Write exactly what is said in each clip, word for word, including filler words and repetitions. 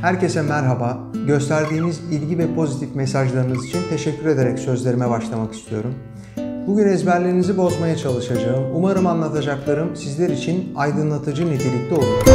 Herkese merhaba. Gösterdiğiniz ilgi ve pozitif mesajlarınız için teşekkür ederek sözlerime başlamak istiyorum. Bugün ezberlerinizi bozmaya çalışacağım. Umarım anlatacaklarım sizler için aydınlatıcı nitelikte olur.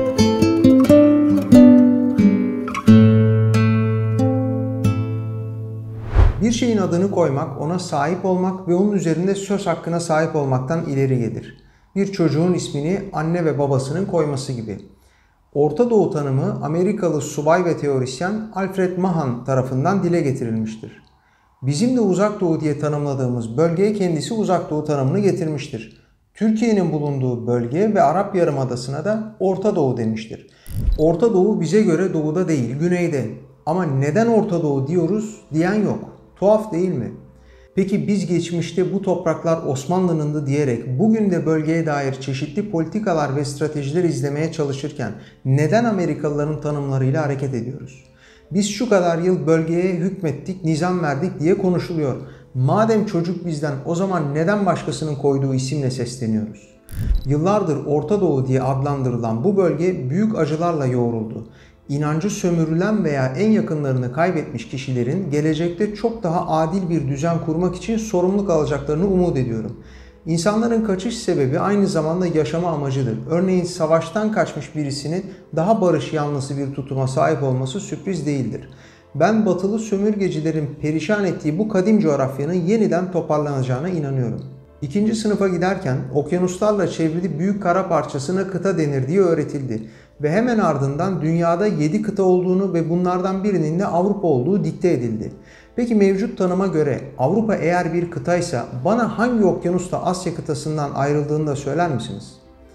Bir şeyin adını koymak, ona sahip olmak ve onun üzerinde söz hakkına sahip olmaktan ileri gelir. Bir çocuğun ismini anne ve babasının koyması gibi. Orta Doğu tanımı Amerikalı subay ve teorisyen Alfred Mahan tarafından dile getirilmiştir. Bizim de Uzak Doğu diye tanımladığımız bölgeye kendisi Uzak Doğu tanımını getirmiştir. Türkiye'nin bulunduğu bölge ve Arap Yarımadası'na da Orta Doğu demiştir. Orta Doğu bize göre doğuda değil, güneyde. Ama neden Orta Doğu diyoruz diyen yok. Tuhaf değil mi? Peki biz geçmişte bu topraklar Osmanlı'nındı diyerek bugün de bölgeye dair çeşitli politikalar ve stratejiler izlemeye çalışırken neden Amerikalıların tanımlarıyla hareket ediyoruz? Biz şu kadar yıl bölgeye hükmettik, nizam verdik diye konuşuluyor. Madem çocuk bizden, o zaman neden başkasının koyduğu isimle sesleniyoruz? Yıllardır Orta Doğu diye adlandırılan bu bölge büyük acılarla yoğruldu. İnancı sömürülen veya en yakınlarını kaybetmiş kişilerin gelecekte çok daha adil bir düzen kurmak için sorumluluk alacaklarını umut ediyorum. İnsanların kaçış sebebi aynı zamanda yaşama amacıdır. Örneğin savaştan kaçmış birisinin daha barış yanlısı bir tutuma sahip olması sürpriz değildir. Ben batılı sömürgecilerin perişan ettiği bu kadim coğrafyanın yeniden toparlanacağına inanıyorum. İkinci sınıfa giderken okyanuslarla çevrili büyük kara parçasına kıta denir diye öğretildi. Ve hemen ardından dünyada yedi kıta olduğunu ve bunlardan birinin de Avrupa olduğu dikte edildi. Peki mevcut tanıma göre Avrupa eğer bir kıtaysa bana hangi okyanusla Asya kıtasından ayrıldığını da söyler misiniz?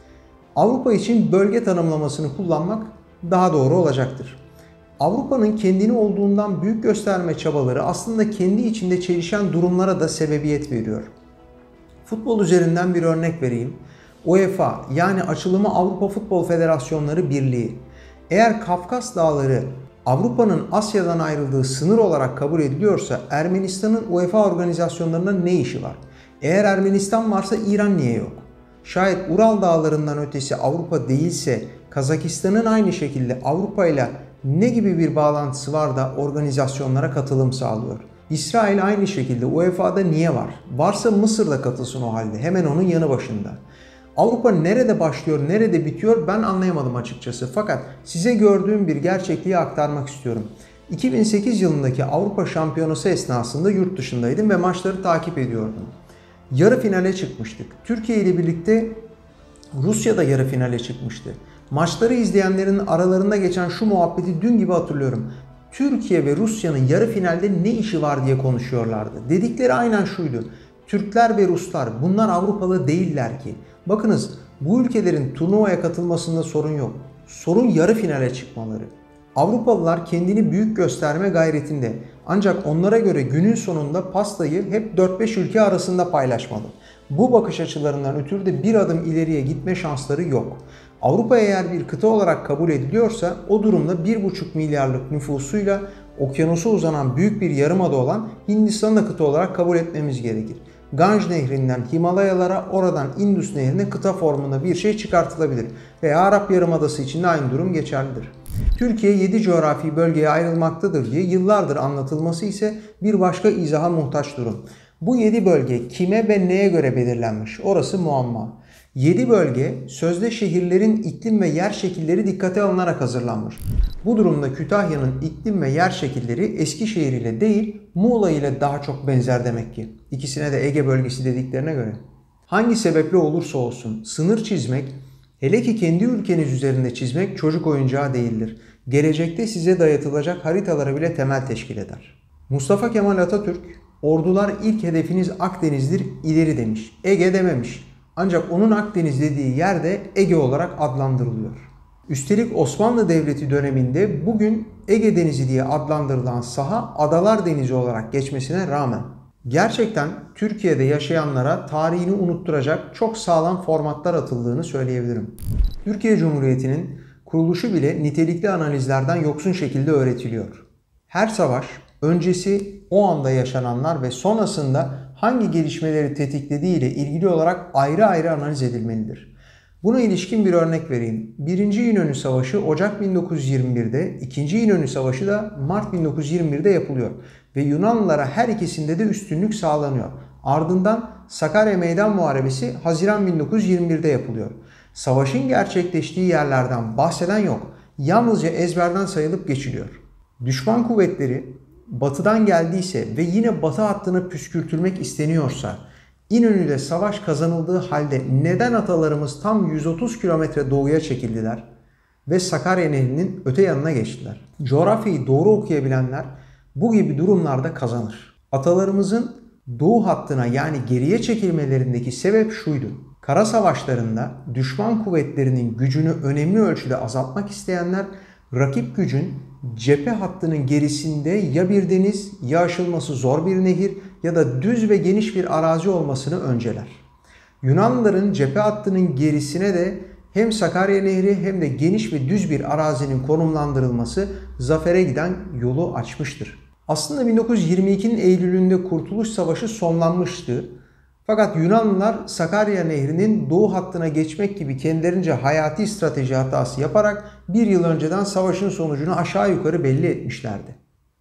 Avrupa için bölge tanımlamasını kullanmak daha doğru olacaktır. Avrupa'nın kendini olduğundan büyük gösterme çabaları aslında kendi içinde çelişen durumlara da sebebiyet veriyor. Futbol üzerinden bir örnek vereyim. UEFA yani açılımı Avrupa Futbol Federasyonları Birliği. Eğer Kafkas Dağları Avrupa'nın Asya'dan ayrıldığı sınır olarak kabul ediliyorsa Ermenistan'ın UEFA organizasyonlarında ne işi var? Eğer Ermenistan varsa İran niye yok? Şayet Ural Dağları'ndan ötesi Avrupa değilse Kazakistan'ın aynı şekilde Avrupa ile ne gibi bir bağlantısı var da organizasyonlara katılım sağlıyor? İsrail aynı şekilde U E F A'da niye var? Varsa Mısır da katılsın o halde, hemen onun yanı başında. Avrupa nerede başlıyor, nerede bitiyor ben anlayamadım açıkçası. Fakat size gördüğüm bir gerçekliği aktarmak istiyorum. iki bin sekiz yılındaki Avrupa Şampiyonası esnasında yurt dışındaydım ve maçları takip ediyordum. Yarı finale çıkmıştık. Türkiye ile birlikte Rusya da yarı finale çıkmıştı. Maçları izleyenlerin aralarında geçen şu muhabbeti dün gibi hatırlıyorum. Türkiye ve Rusya'nın yarı finalde ne işi var diye konuşuyorlardı. Dedikleri aynen şuydu. Türkler ve Ruslar bunlar Avrupalı değiller ki. Bakınız bu ülkelerin turnuvaya katılmasında sorun yok. Sorun yarı finale çıkmaları. Avrupalılar kendini büyük gösterme gayretinde. Ancak onlara göre günün sonunda pastayı hep dört beş ülke arasında paylaşmalı. Bu bakış açılarından ötürü de bir adım ileriye gitme şansları yok. Avrupa eğer bir kıta olarak kabul ediliyorsa o durumda bir buçuk milyarlık nüfusuyla okyanusa uzanan büyük bir yarımada olan Hindistan'ı da kıta olarak kabul etmemiz gerekir. Ganj Nehri'nden Himalayalara, oradan Indus Nehri'ne kıta formunda bir şey çıkartılabilir. Veya Arap Yarımadası için de aynı durum geçerlidir. Türkiye yedi coğrafi bölgeye ayrılmaktadır diye yıllardır anlatılması ise bir başka izaha muhtaç durum. Bu yedi bölge kime ve neye göre belirlenmiş? Orası muamma. yedi bölge sözde şehirlerin iklim ve yer şekilleri dikkate alınarak hazırlanmış. Bu durumda Kütahya'nın iklim ve yer şekilleri Eskişehir ile değil Muğla ile daha çok benzer demek ki. İkisine de Ege bölgesi dediklerine göre. Hangi sebeple olursa olsun sınır çizmek, hele ki kendi ülkeniz üzerinde çizmek çocuk oyuncağı değildir. Gelecekte size dayatılacak haritalara bile temel teşkil eder. Mustafa Kemal Atatürk, ordular ilk hedefiniz Akdeniz'dir ileri demiş. Ege dememiş. Ancak onun Akdeniz dediği yer de Ege olarak adlandırılıyor. Üstelik Osmanlı Devleti döneminde bugün Ege Denizi diye adlandırılan saha Adalar Denizi olarak geçmesine rağmen gerçekten Türkiye'de yaşayanlara tarihini unutturacak çok sağlam formatlar atıldığını söyleyebilirim. Türkiye Cumhuriyeti'nin kuruluşu bile nitelikli analizlerden yoksun şekilde öğretiliyor. Her savaş, öncesi o anda yaşananlar ve sonrasında hangi gelişmeleri tetiklediği ile ilgili olarak ayrı ayrı analiz edilmelidir. Buna ilişkin bir örnek vereyim. Birinci İnönü Savaşı Ocak bin dokuz yüz yirmi bir'de, İkinci İnönü Savaşı da Mart bin dokuz yüz yirmi bir'de yapılıyor. Ve Yunanlılara her ikisinde de üstünlük sağlanıyor. Ardından Sakarya Meydan Muharebesi Haziran bin dokuz yüz yirmi bir'de yapılıyor. Savaşın gerçekleştiği yerlerden bahseden yok. Yalnızca ezberden sayılıp geçiliyor. Düşman kuvvetleri batıdan geldiyse ve yine batı hattına püskürtülmek isteniyorsa, İnönü'de savaş kazanıldığı halde neden atalarımız tam yüz otuz kilometre doğuya çekildiler ve Sakarya Nehri'nin öte yanına geçtiler? Coğrafyayı doğru okuyabilenler bu gibi durumlarda kazanır. Atalarımızın doğu hattına yani geriye çekilmelerindeki sebep şuydu. Kara savaşlarında düşman kuvvetlerinin gücünü önemli ölçüde azaltmak isteyenler rakip gücün cephe hattının gerisinde ya bir deniz ya aşılması zor bir nehir ya da düz ve geniş bir arazi olmasını önceler. Yunanlıların cephe hattının gerisine de hem Sakarya Nehri hem de geniş ve düz bir arazinin konumlandırılması zafere giden yolu açmıştır. Aslında bin dokuz yüz yirmi iki'nin Eylül'ünde Kurtuluş Savaşı sonlanmıştı. Fakat Yunanlılar Sakarya Nehri'nin doğu hattına geçmek gibi kendilerince hayati strateji hatası yaparak bir yıl önceden savaşın sonucunu aşağı yukarı belli etmişlerdi.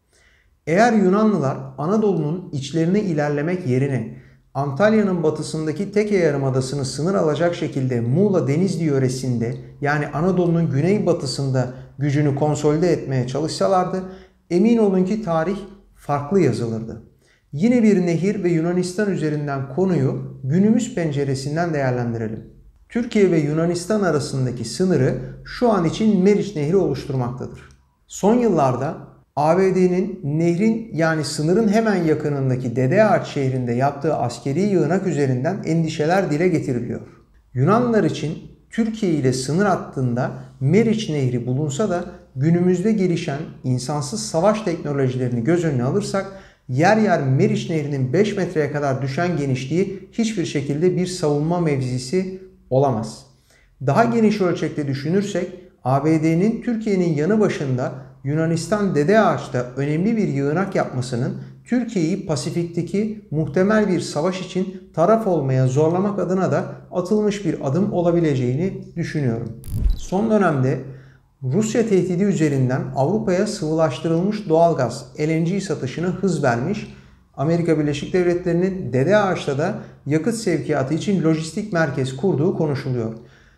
Eğer Yunanlılar Anadolu'nun içlerine ilerlemek yerine Antalya'nın batısındaki Teke Yarımadası'nı sınır alacak şekilde Muğla Denizli yöresinde yani Anadolu'nun güneybatısında gücünü konsolide etmeye çalışsalardı emin olun ki tarih farklı yazılırdı. Yine bir nehir ve Yunanistan üzerinden konuyu günümüz penceresinden değerlendirelim. Türkiye ve Yunanistan arasındaki sınırı şu an için Meriç Nehri oluşturmaktadır. Son yıllarda A B D'nin nehrin yani sınırın hemen yakınındaki Dedeağaç şehrinde yaptığı askeri yığınak üzerinden endişeler dile getiriliyor. Yunanlılar için Türkiye ile sınır hattında Meriç Nehri bulunsa da günümüzde gelişen insansız savaş teknolojilerini göz önüne alırsak yer yer Meriç Nehri'nin beş metreye kadar düşen genişliği hiçbir şekilde bir savunma mevzisi olamaz. Daha geniş ölçekte düşünürsek A B D'nin Türkiye'nin yanı başında Yunanistan Dedeağaç'ta önemli bir yığınak yapmasının Türkiye'yi Pasifik'teki muhtemel bir savaş için taraf olmaya zorlamak adına da atılmış bir adım olabileceğini düşünüyorum. Son dönemde Rusya tehdidi üzerinden Avrupa'ya sıvılaştırılmış doğalgaz L N G satışına hız vermiş, Amerika Birleşik Devletleri'nin Dedeağaç'ta da yakıt sevkiyatı için lojistik merkez kurduğu konuşuluyor.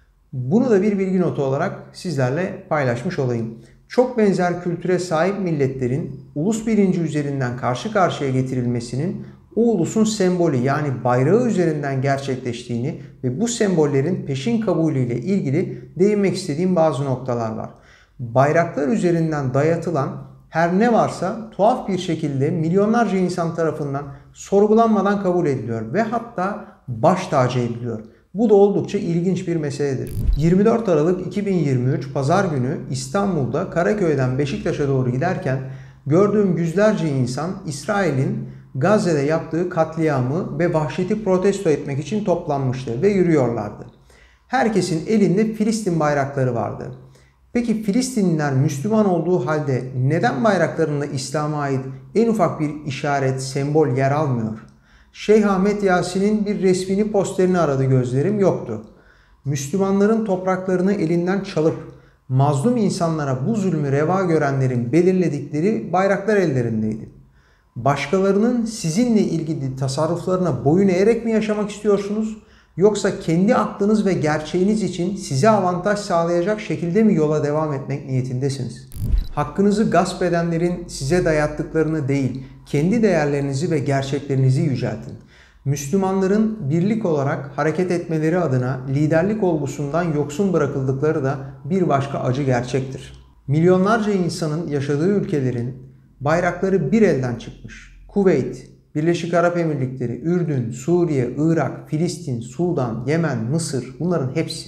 Bunu da bir bilgi notu olarak sizlerle paylaşmış olayım. Çok benzer kültüre sahip milletlerin ulus bilinci üzerinden karşı karşıya getirilmesinin o ulusun sembolü yani bayrağı üzerinden gerçekleştiğini ve bu sembollerin peşin kabulüyle ilgili değinmek istediğim bazı noktalar var. Bayraklar üzerinden dayatılan her ne varsa tuhaf bir şekilde milyonlarca insan tarafından sorgulanmadan kabul ediliyor ve hatta baş tacı ediliyor. Bu da oldukça ilginç bir meseledir. yirmi dört Aralık iki bin yirmi üç Pazar günü İstanbul'da Karaköy'den Beşiktaş'a doğru giderken gördüğüm yüzlerce insan İsrail'in Gazze'de yaptığı katliamı ve vahşeti protesto etmek için toplanmıştı ve yürüyorlardı. Herkesin elinde Filistin bayrakları vardı. Peki Filistinliler Müslüman olduğu halde neden bayraklarında İslam'a ait en ufak bir işaret, sembol yer almıyor? Şeyh Ahmet Yasin'in bir resmini, posterini aradı gözlerim, yoktu. Müslümanların topraklarını elinden çalıp mazlum insanlara bu zulmü reva görenlerin belirledikleri bayraklar ellerindeydi. Başkalarının sizinle ilgili tasarruflarına boyun eğerek mi yaşamak istiyorsunuz? Yoksa kendi aklınız ve gerçeğiniz için size avantaj sağlayacak şekilde mi yola devam etmek niyetindesiniz? Hakkınızı gasp edenlerin size dayattıklarını değil, kendi değerlerinizi ve gerçeklerinizi yüceltin. Müslümanların birlik olarak hareket etmeleri adına liderlik olgusundan yoksun bırakıldıkları da bir başka acı gerçektir. Milyonlarca insanın yaşadığı ülkelerin bayrakları bir elden çıkmış. Kuveyt, Birleşik Arap Emirlikleri, Ürdün, Suriye, Irak, Filistin, Sudan, Yemen, Mısır, bunların hepsi.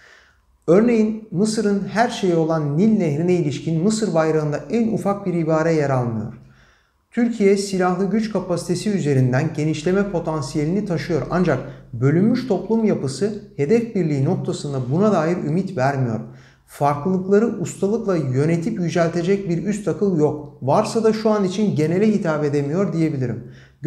Örneğin Mısır'ın her şeyi olan Nil Nehri'ne ilişkin Mısır bayrağında en ufak bir ibare yer almıyor. Türkiye silahlı güç kapasitesi üzerinden genişleme potansiyelini taşıyor ancak bölünmüş toplum yapısı hedef birliği noktasında buna dair ümit vermiyor. Farklılıkları ustalıkla yönetip yüceltecek bir üst akıl yok. Varsa da şu an için genele hitap edemiyor diyebilirim.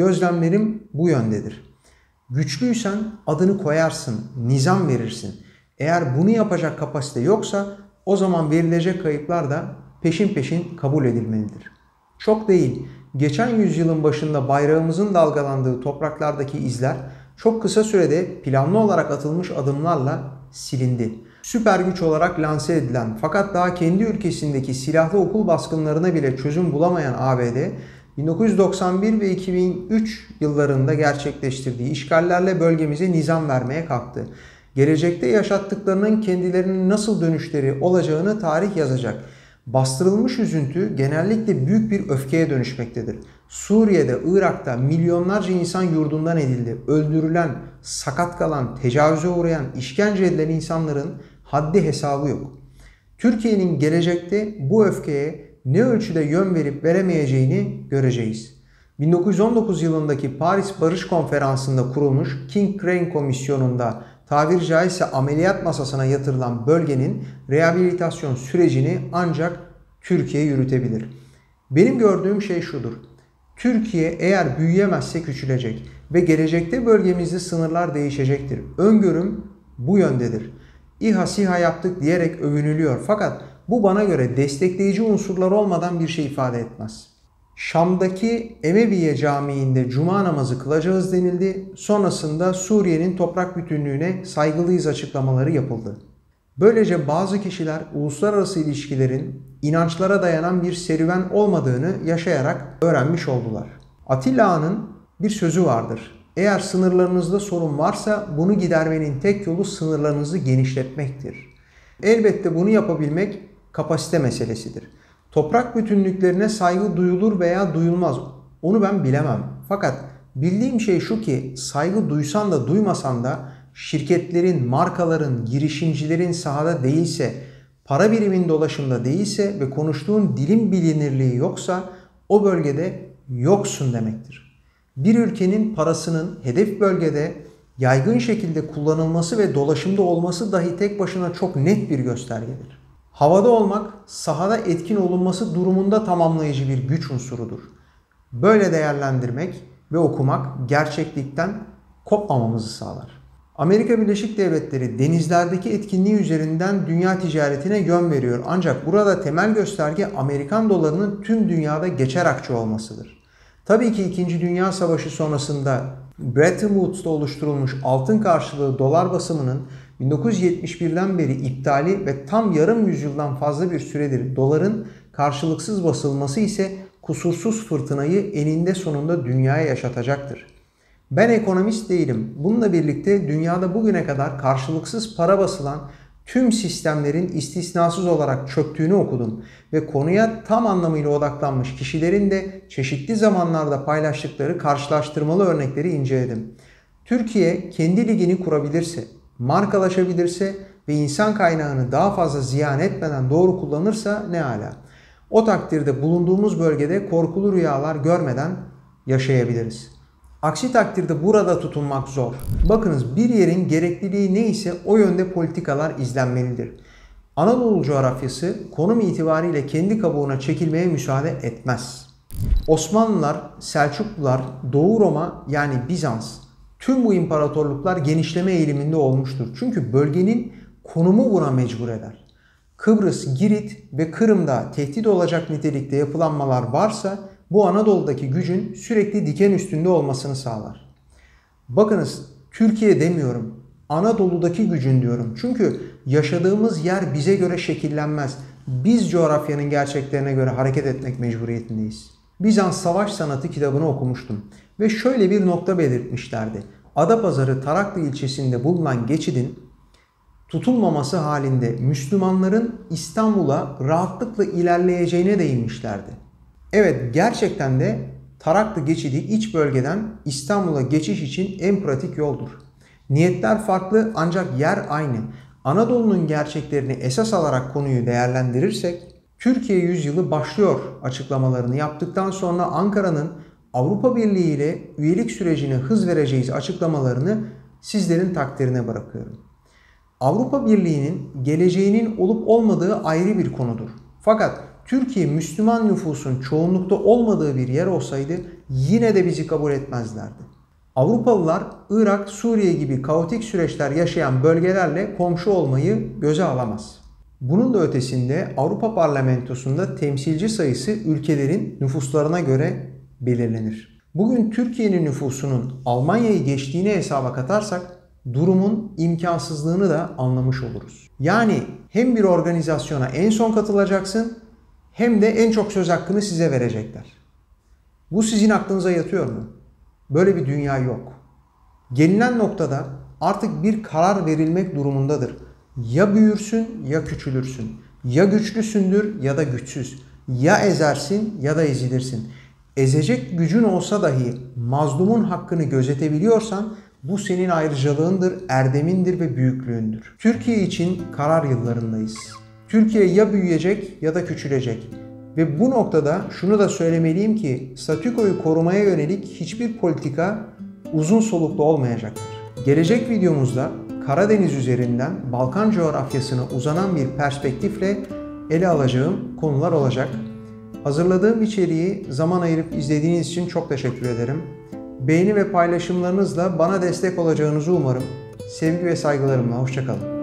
Gözlemlerim bu yöndedir. Güçlüysen adını koyarsın, nizam verirsin. Eğer bunu yapacak kapasite yoksa o zaman verilecek kayıplar da peşin peşin kabul edilmelidir. Çok değil, geçen yüzyılın başında bayrağımızın dalgalandığı topraklardaki izler çok kısa sürede planlı olarak atılmış adımlarla silindi. Süper güç olarak lanse edilen fakat daha kendi ülkesindeki silahlı okul baskınlarına bile çözüm bulamayan A B D, bin dokuz yüz doksan bir ve iki bin üç yıllarında gerçekleştirdiği işgallerle bölgemize nizam vermeye kalktı. Gelecekte yaşattıklarının kendilerinin nasıl dönüşleri olacağını tarih yazacak. Bastırılmış üzüntü genellikle büyük bir öfkeye dönüşmektedir. Suriye'de, Irak'ta milyonlarca insan yurdundan edildi. Öldürülen, sakat kalan, tecavüze uğrayan, işkence edilen insanların haddi hesabı yok. Türkiye'nin gelecekte bu öfkeye ne ölçüde yön verip veremeyeceğini göreceğiz. bin dokuz yüz on dokuz yılındaki Paris Barış Konferansı'nda kurulmuş King Crane Komisyonu'nda tabiri caizse ameliyat masasına yatırılan bölgenin rehabilitasyon sürecini ancak Türkiye yürütebilir. Benim gördüğüm şey şudur. Türkiye eğer büyüyemezse küçülecek ve gelecekte bölgemizde sınırlar değişecektir. Öngörüm bu yöndedir. İHA SİHA yaptık diyerek övünülüyor fakat bu bana göre destekleyici unsurlar olmadan bir şey ifade etmez. Şam'daki Emeviye Camii'nde cuma namazı kılacağız denildi. Sonrasında Suriye'nin toprak bütünlüğüne saygılıyız açıklamaları yapıldı. Böylece bazı kişiler uluslararası ilişkilerin inançlara dayanan bir serüven olmadığını yaşayarak öğrenmiş oldular. Atilla Han'ın bir sözü vardır. Eğer sınırlarınızda sorun varsa bunu gidermenin tek yolu sınırlarınızı genişletmektir. Elbette bunu yapabilmek kapasite meselesidir. Toprak bütünlüklerine saygı duyulur veya duyulmaz. Onu ben bilemem. Fakat bildiğim şey şu ki saygı duysan da duymasan da şirketlerin, markaların, girişimcilerin sahada değilse, para birimin dolaşımda değilse ve konuştuğun dilin bilinirliği yoksa o bölgede yoksun demektir. Bir ülkenin parasının hedef bölgede yaygın şekilde kullanılması ve dolaşımda olması dahi tek başına çok net bir göstergedir. Havada olmak, sahada etkin olunması durumunda tamamlayıcı bir güç unsurudur. Böyle değerlendirmek ve okumak gerçeklikten kopmamamızı sağlar. Amerika Birleşik Devletleri denizlerdeki etkinliği üzerinden dünya ticaretine yön veriyor. Ancak burada temel gösterge Amerikan dolarının tüm dünyada geçer akçe olmasıdır. Tabii ki İkinci Dünya Savaşı sonrasında Bretton Woods'ta oluşturulmuş altın karşılığı dolar basımının bin dokuz yüz yetmiş birden beri iptali ve tam yarım yüzyıldan fazla bir süredir doların karşılıksız basılması ise kusursuz fırtınayı eninde sonunda dünyaya yaşatacaktır. Ben ekonomist değilim. Bununla birlikte dünyada bugüne kadar karşılıksız para basılan tüm sistemlerin istisnasız olarak çöktüğünü okudum ve konuya tam anlamıyla odaklanmış kişilerin de çeşitli zamanlarda paylaştıkları karşılaştırmalı örnekleri inceledim. Türkiye kendi ligini kurabilirse, markalaşabilirse ve insan kaynağını daha fazla ziyan etmeden doğru kullanırsa ne ala. O takdirde bulunduğumuz bölgede korkulu rüyalar görmeden yaşayabiliriz. Aksi takdirde burada tutunmak zor. Bakınız bir yerin gerekliliği neyse o yönde politikalar izlenmelidir. Anadolu coğrafyası konum itibariyle kendi kabuğuna çekilmeye müsaade etmez. Osmanlılar, Selçuklular, Doğu Roma yani Bizans, tüm bu imparatorluklar genişleme eğiliminde olmuştur. Çünkü bölgenin konumu buna mecbur eder. Kıbrıs, Girit ve Kırım'da tehdit olacak nitelikte yapılanmalar varsa bu Anadolu'daki gücün sürekli diken üstünde olmasını sağlar. Bakınız Türkiye demiyorum, Anadolu'daki gücün diyorum. Çünkü yaşadığımız yer bize göre şekillenmez. Biz coğrafyanın gerçeklerine göre hareket etmek mecburiyetindeyiz. Bizans Savaş Sanatı kitabını okumuştum ve şöyle bir nokta belirtmişlerdi. Adapazarı Taraklı ilçesinde bulunan geçidin tutulmaması halinde Müslümanların İstanbul'a rahatlıkla ilerleyeceğine değinmişlerdi. Evet gerçekten de Taraklı geçidi iç bölgeden İstanbul'a geçiş için en pratik yoldur. Niyetler farklı ancak yer aynı. Anadolu'nun gerçeklerini esas alarak konuyu değerlendirirsek Türkiye yüzyılı başlıyor açıklamalarını yaptıktan sonra Ankara'nın Avrupa Birliği ile üyelik sürecine hız vereceğiz açıklamalarını sizlerin takdirine bırakıyorum. Avrupa Birliği'nin geleceğinin olup olmadığı ayrı bir konudur. Fakat Türkiye Müslüman nüfusun çoğunlukta olmadığı bir yer olsaydı yine de bizi kabul etmezlerdi. Avrupalılar Irak, Suriye gibi kaotik süreçler yaşayan bölgelerle komşu olmayı göze alamaz. Bunun da ötesinde Avrupa Parlamentosu'nda temsilci sayısı ülkelerin nüfuslarına göre belirlenir. Bugün Türkiye'nin nüfusunun Almanya'yı geçtiğini hesaba katarsak durumun imkansızlığını da anlamış oluruz. Yani hem bir organizasyona en son katılacaksın hem de en çok söz hakkını size verecekler. Bu sizin aklınıza yatıyor mu? Böyle bir dünya yok. Gelinen noktada artık bir karar verilmek durumundadır. Ya büyürsün ya küçülürsün. Ya güçlüsündür ya da güçsüz. Ya ezersin ya da ezilirsin. Ezecek gücün olsa dahi mazlumun hakkını gözetebiliyorsan bu senin ayrıcalığındır, erdemindir ve büyüklüğündür. Türkiye için karar yıllarındayız. Türkiye ya büyüyecek ya da küçülecek. Ve bu noktada şunu da söylemeliyim ki statükoyu korumaya yönelik hiçbir politika uzun soluklu olmayacaktır. Gelecek videomuzda Karadeniz üzerinden Balkan coğrafyasına uzanan bir perspektifle ele alacağım konular olacak. Hazırladığım içeriği zaman ayırıp izlediğiniz için çok teşekkür ederim. Beğeni ve paylaşımlarınızla bana destek olacağınızı umarım. Sevgi ve saygılarımla, hoşça kalın.